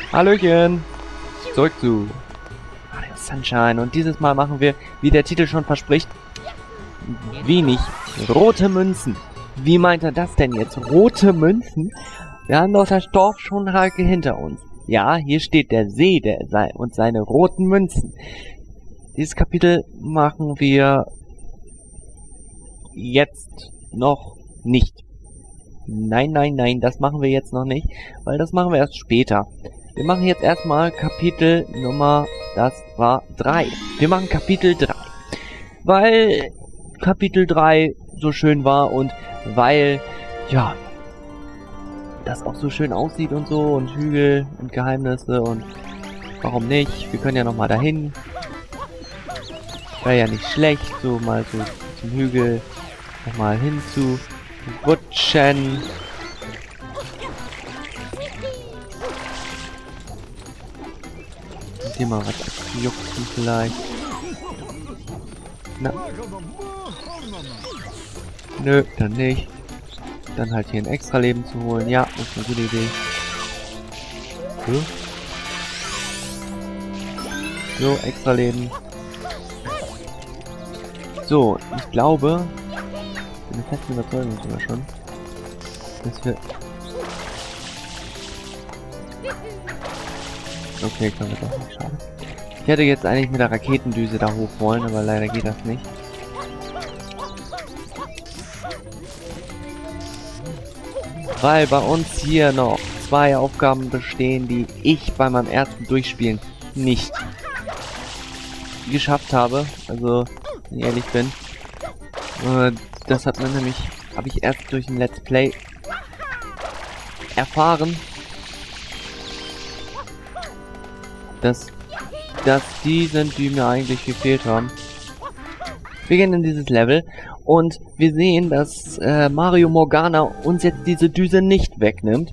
Hallöchen! Zurück zu Radio Sunshine. Und dieses Mal machen wir, wie der Titel schon verspricht, wenig rote Münzen. Wie meint er das denn jetzt? Rote Münzen? Wir haben doch das Dorf schon Hake hinter uns. Ja, hier steht der See und seine roten Münzen. Dieses Kapitel machen wir jetzt noch nicht. Nein, nein, nein, das machen wir jetzt noch nicht, weil das machen wir erst später. Wir machen jetzt erstmal Kapitel Nummer, das war 3. Wir machen Kapitel 3. Weil Kapitel 3 so schön war und weil, ja, das auch so schön aussieht und so und Hügel und Geheimnisse und warum nicht? Wir können ja nochmal dahin. Wäre ja nicht schlecht, so mal so zum Hügel nochmal hinzu rutschen. Hier mal was abjucken vielleicht. Na. Nö, dann nicht. Dann halt hier ein extra Leben zu holen. Ja, das ist eine gute Idee. So, extra Leben. So, ich glaube, ich bin fest überzeugt sogar schon, dass wir... Okay, können wir doch nicht, schade. Ich hätte jetzt eigentlich mit der Raketendüse da hoch wollen, aber leider geht das nicht. Weil bei uns hier noch 2 Aufgaben bestehen, die ich bei meinem ersten Durchspielen nicht geschafft habe. Also, wenn ich ehrlich bin. Das hat man nämlich, habe ich erst durch ein Let's Play erfahren, dass die sind, die mir eigentlich gefehlt haben. Wir gehen in dieses Level und wir sehen, dass Mario Morgana uns jetzt diese Düse nicht wegnimmt.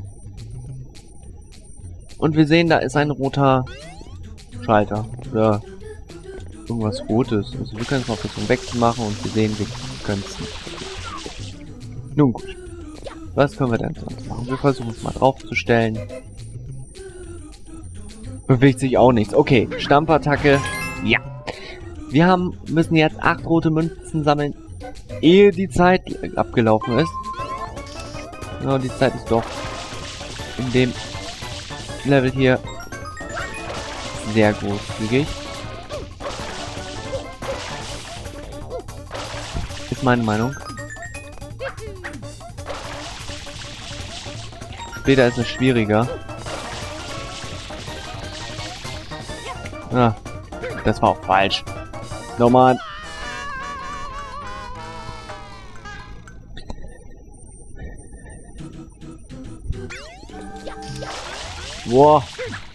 Und wir sehen, da ist ein roter Schalter. Oder irgendwas Rotes. Also wir können es mal versuchen wegzumachen und wir sehen, wir können es nicht. Nun gut. Was können wir denn sonst machen? Wir versuchen es mal draufzustellen. Bewegt sich auch nichts. Okay, Stampfattacke. Ja. Wir müssen jetzt 8 rote Münzen sammeln, ehe die Zeit abgelaufen ist. Ja, die Zeit ist doch in dem Level hier sehr großzügig. Ist meine Meinung. Später ist es schwieriger. Ah, das war auch falsch. Nochmal. Boah.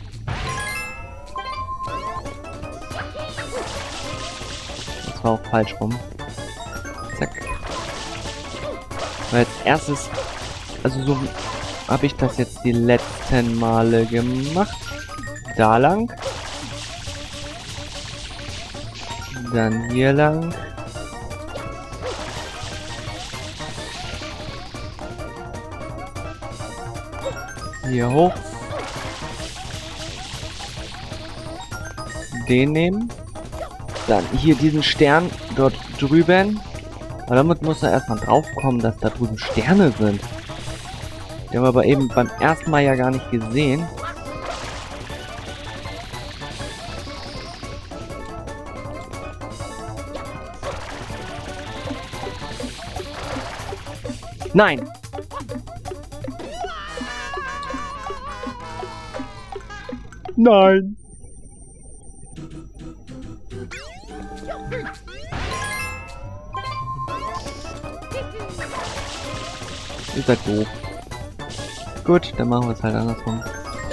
Das war auch falsch rum. Zack. Weil als erstes, also so habe ich das jetzt die letzten Male gemacht. Da lang. Dann hier lang. Hier hoch. Den nehmen. Dann hier diesen Stern dort drüben. Aber damit muss er erstmal drauf kommen, dass da drüben Sterne sind. Die haben wir aber eben beim ersten Mal ja gar nicht gesehen. Nein! Nein! Ihr seid doof. Gut, dann machen wir es halt andersrum.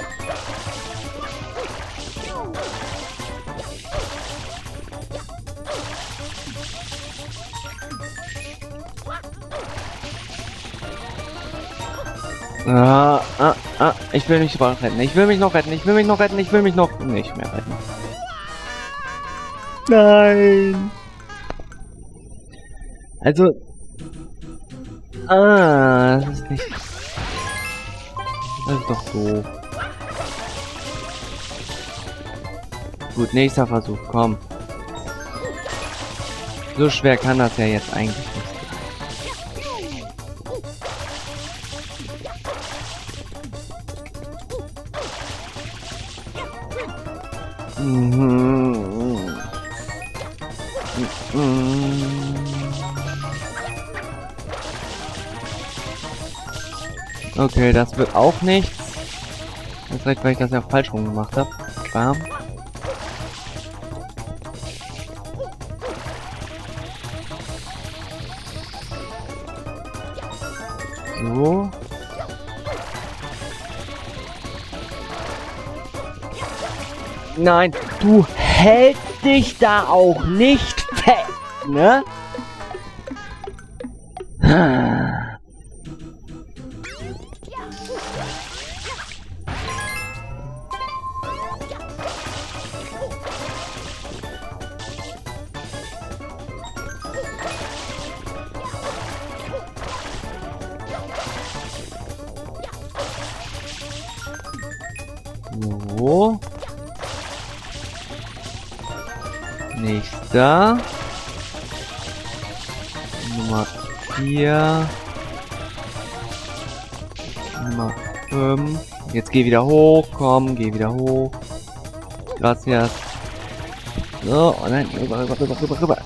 Ich will mich noch retten. Ich will mich noch retten. Ich will mich noch retten. Ich will mich noch nicht mehr retten. Nein. Also. Das ist nicht. Das ist doch doof. gut. Nächster Versuch, komm. So schwer kann das ja jetzt eigentlich nicht sein. Okay, das wird auch nichts. Das reicht, weil ich das ja falsch rum gemacht habe. Bam. So. Nein, du hältst dich da auch nicht fest, ne? So. Nächster. Nummer 4. Nummer 5. Jetzt geh wieder hoch. Komm, geh wieder hoch. Gracias. So, und dann rüber.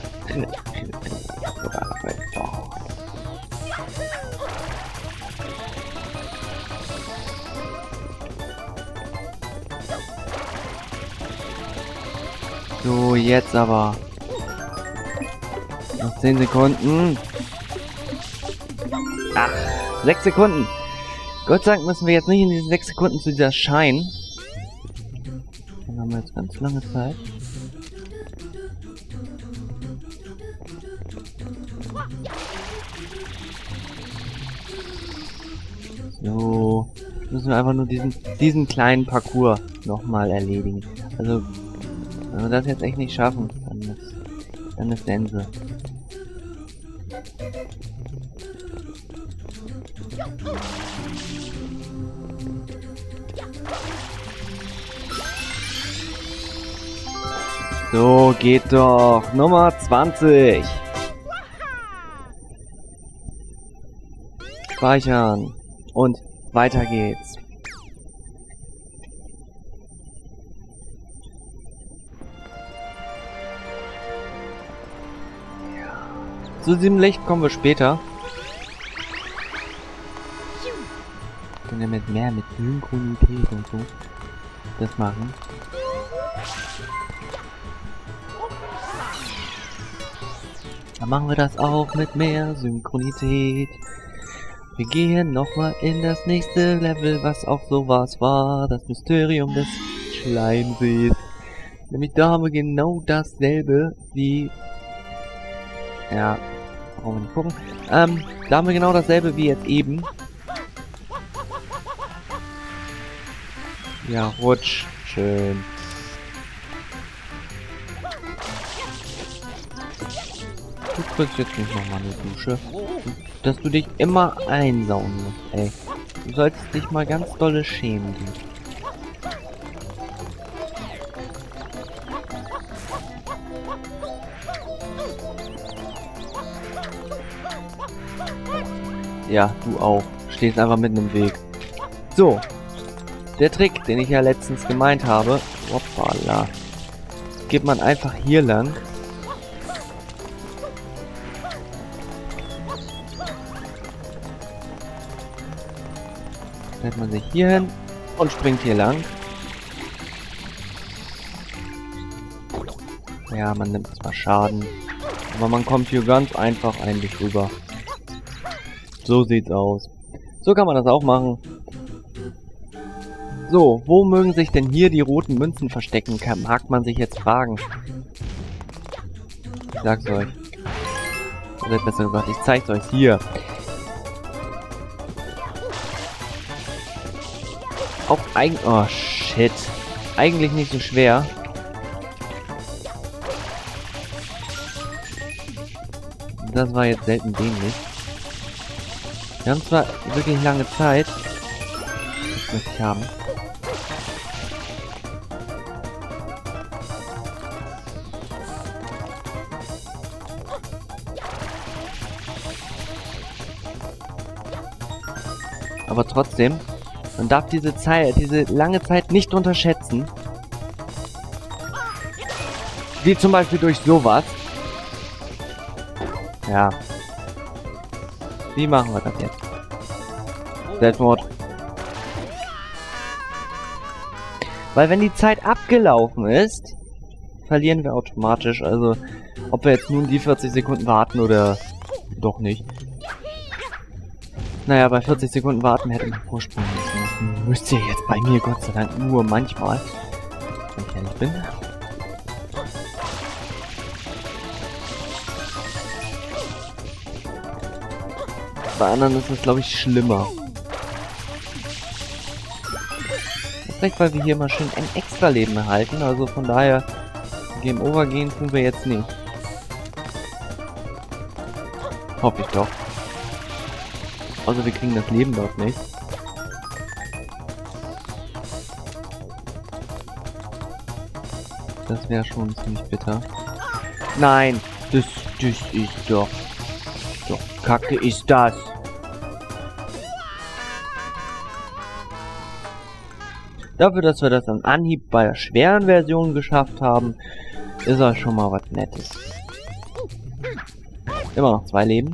So, jetzt aber. Noch 10 Sekunden. Ach, 6 Sekunden. Gott sei Dank müssen wir jetzt nicht in diesen 6 Sekunden zu dieser Schein. Dann haben wir jetzt ganz lange Zeit. So. Müssen wir einfach nur diesen kleinen Parcours nochmal erledigen. Also, wenn wir das jetzt echt nicht schaffen, dann ist Sense. So, geht doch. Nummer 20. Speichern. Und weiter geht's. Zu diesem Licht kommen wir später. Können wir mit Synchronität und so das machen. Dann machen wir das auch mit mehr Synchronität. Wir gehen nochmal in das nächste Level, was auch sowas war. Das Mysterium des Schleimsees. Nämlich da haben wir genau dasselbe wie... Ja, brauchen wir nicht gucken. Da haben wir genau dasselbe wie jetzt eben. Ja, rutsch. Schön. Du kriegst jetzt nicht nochmal eine Dusche. Dass du dich immer einsauen musst, ey. Du solltest dich mal ganz dolle schämen. Ja, du auch. Stehst einfach mitten im Weg. So. Der Trick, den ich ja letztens gemeint habe. Hoppala. Geht man einfach hier lang. Stellt man sich hier hin und springt hier lang. Ja, man nimmt zwar Schaden, aber man kommt hier ganz einfach eigentlich rüber. So sieht's aus. So kann man das auch machen. So, wo mögen sich denn hier die roten Münzen verstecken? Mag man sich jetzt fragen. Ich sag's euch. Oder besser gesagt, ich zeig's euch hier. Auch eigentlich... Oh, shit. Eigentlich nicht so schwer. Das war jetzt selten dämlich. Wir haben zwar wirklich lange Zeit. Das möchte ich haben. Aber trotzdem, man darf diese Zeit, diese lange Zeit nicht unterschätzen. Wie zum Beispiel durch sowas. Ja. Wie machen wir das jetzt? Selbstmord. Weil wenn die Zeit abgelaufen ist, verlieren wir automatisch. Also, ob wir jetzt nun die 40 Sekunden warten oder doch nicht. Naja, bei 40 Sekunden warten hätte man vorspulen müssen. Das müsst ihr jetzt bei mir Gott sei Dank nur manchmal. Wenn ich ehrlich bin. Bei anderen ist es, glaube ich, schlimmer. Vielleicht, weil wir hier mal schön ein Extra-Leben erhalten. Also von daher, Game Over gehen tun wir jetzt nicht. Hoffe ich doch. Also wir kriegen das Leben dort nicht. Das wäre schon ziemlich bitter. Nein, das ist doch Kacke ist das. Dafür, dass wir das am Anhieb bei der schweren Version geschafft haben, ist das schon mal was Nettes. Immer noch 2 Leben.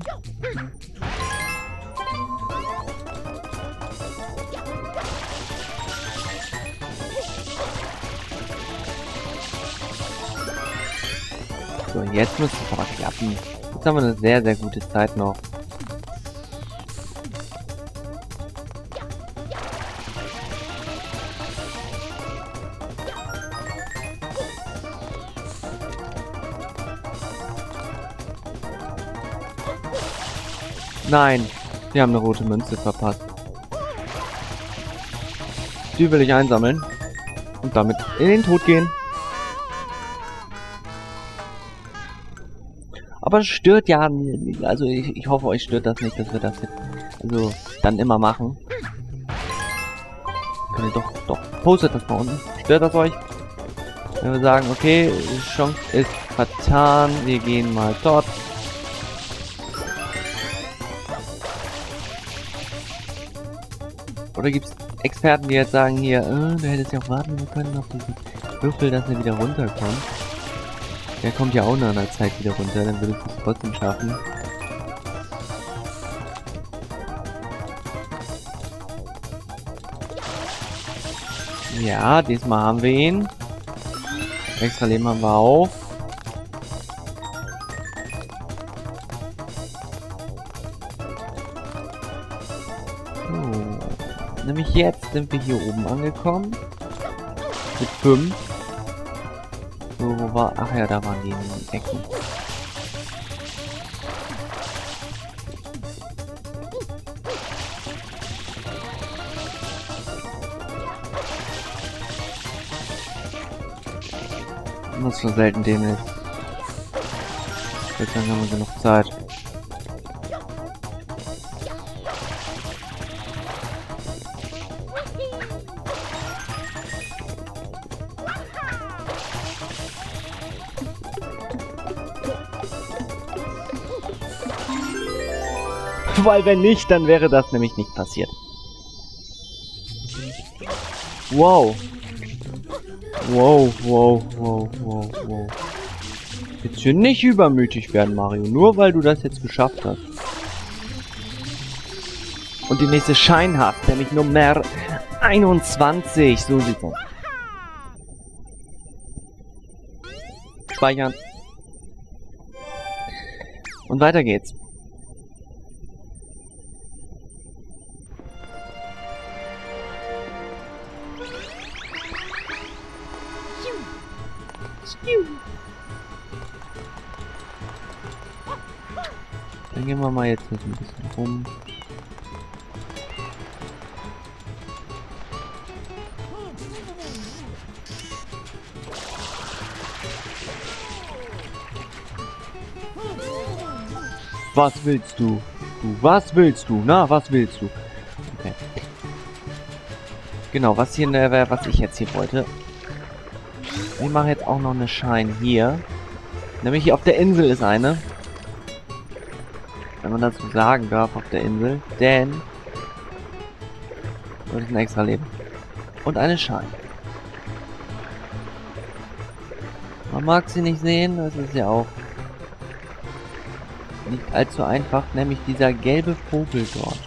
So, jetzt müsste es aber klappen. Jetzt haben wir eine sehr, sehr gute Zeit noch. Nein, wir haben eine rote Münze verpasst. Die will ich einsammeln und damit in den Tod gehen. Aber es stört ja, also ich hoffe, euch stört das nicht, dass wir das jetzt also dann immer machen. Könnt ihr doch, postet das mal unten. Stört das euch? Wenn wir sagen, okay, die Chance ist vertan, wir gehen mal dort. Oder gibt es Experten, die jetzt sagen, hier, du hättest ja auch warten können auf diesen Würfel, dass er wieder runterkommt. Der kommt ja auch nach einer Zeit wieder runter, dann würde ich es trotzdem schaffen. Ja, diesmal haben wir ihn. Extra Leben haben wir auch. So. Nämlich jetzt sind wir hier oben angekommen. Mit 5. So, wo war... Ach ja, da waren die in den Ecken. Das ist so selten dämlich. Jetzt haben wir genug Zeit. Weil wenn nicht, dann wäre das nämlich nicht passiert. Wow. Wow, wow, wow, wow, wow. Jetzt hier nicht übermütig werden, Mario. Nur weil du das jetzt geschafft hast. Und die nächste Schein hast, nämlich Nummer 21. So sieht's aus. Speichern. Und weiter geht's. Dann gehen wir mal jetzt ein bisschen rum. Was willst du? Was willst du? Na, was willst du? Okay. Genau, was hier wäre, was ich jetzt hier wollte. Wir machen jetzt auch noch eine Shine hier. Nämlich hier auf der Insel ist eine. Wenn man das so sagen darf, auf der Insel. Denn Das ist ein extra Leben. Und eine Schale. Man mag sie nicht sehen, das ist ja auch nicht allzu einfach, nämlich dieser gelbe Vogel dort.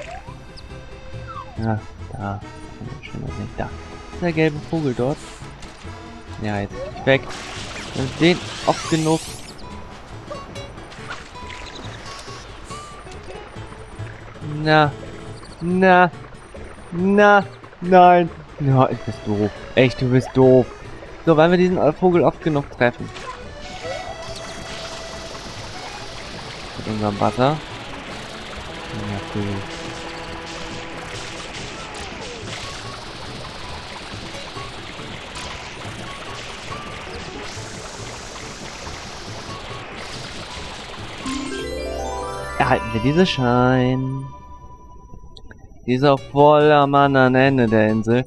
Ja, da. Schon mal nicht da. Der gelbe Vogel dort. Ja, jetzt bin ich weg. Und den oft genug. Na. Na. Na. Nein. Ja, du bist doof. Echt, du bist doof. So, weil wir diesen Vogel oft genug treffen. Mit unserem Wasser. Ja, cool. Erhalten wir diese Schein. Die ist auch voll am anderen Ende der Insel.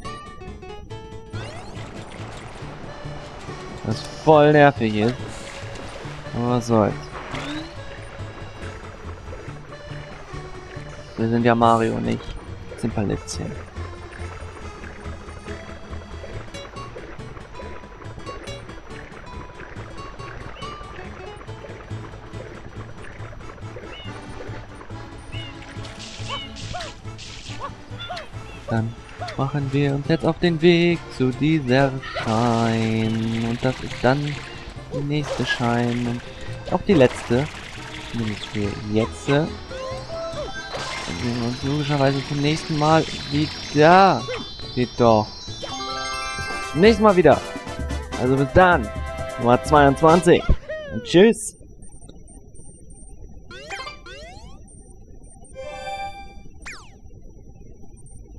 Was voll nervig ist. Aber was soll's. Wir sind ja Mario, nicht Zimperlitzchen. Dann machen wir uns jetzt auf den Weg zu dieser Schein. Und das ist dann die nächste Schein. Und auch die letzte. Zumindest für jetzt. Dann sehen wir uns logischerweise zum nächsten Mal wieder. Geht doch. Zum nächsten Mal wieder. Also bis dann. Nummer 22. Und tschüss.